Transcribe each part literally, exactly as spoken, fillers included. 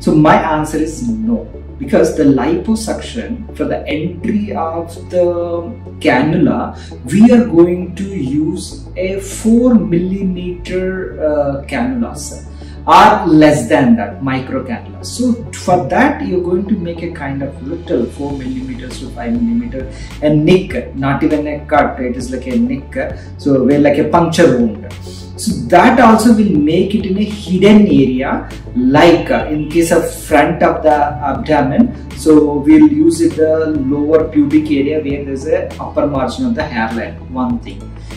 So my answer is no, because the liposuction, for the entry of the cannula, we are going to use a four millimeter uh, cannulas or less than that, micro cannula. So for that you're going to make a kind of little four millimeters to five millimeter, a nick, not even a cut, it is like a nick, so we're like a puncture wound. So that also will make it in a hidden area, like uh, in case of front of the abdomen. So we'll use it the lower pubic area where there's a upper margin of the hairline, one thing.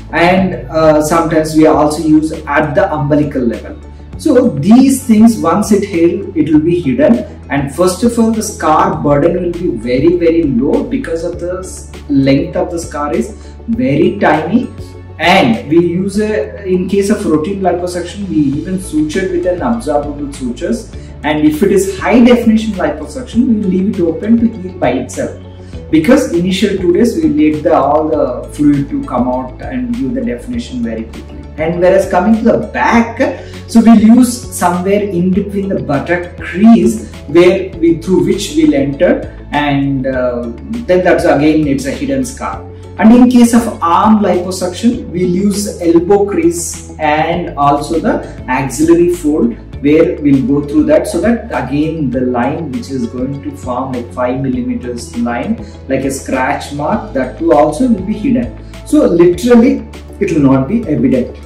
And uh, sometimes we also use at the umbilical level. So these things, once it heals, it will be hidden, and first of all the scar burden will be very very low because of the length of the scar is very tiny. And we use a, in case of routine liposuction, we even suture with an absorbable sutures, and if it is high definition liposuction, we will leave it open to heal by itself, because initial two days we let the all the fluid to come out and give the definition very quickly. And whereas coming to the back, so we'll use somewhere in between the buttock crease where we through which we'll enter, and uh, then that's again it's a hidden scar. And in case of arm liposuction, we'll use elbow crease and also the axillary fold where we'll go through that, so that again the line which is going to form like five millimeters line, like a scratch mark, that too also will be hidden. So literally it will not be evident.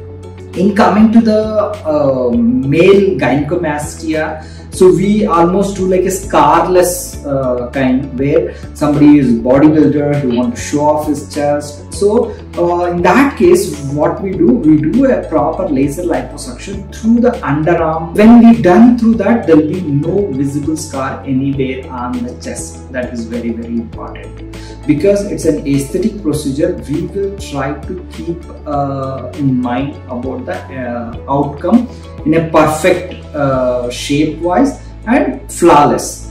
In coming to the uh, male gynecomastia, so we almost do like a scarless uh, kind, where somebody is bodybuilder, who want to show off his chest. So uh, in that case, what we do, we do a proper laser liposuction through the underarm. When we done through that, there will be no visible scar anywhere on the chest. That is very very important. Because it's an aesthetic procedure, we will try to keep uh, in mind about the uh, outcome in a perfect uh, shape wise and flawless.